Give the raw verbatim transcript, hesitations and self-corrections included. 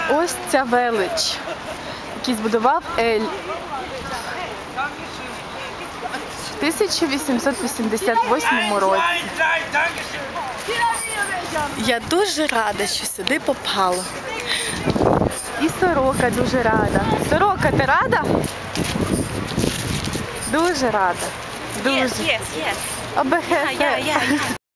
Ось ця велич, який збудував Ель в тисяча вісімсот вісімдесят восьмому році. Я дуже рада, що сюди попала. І Сорока дуже рада. Сорока, ти рада? Дуже рада. Дуже. Yes, yes, yes. Обехе. Yeah, yeah, yeah.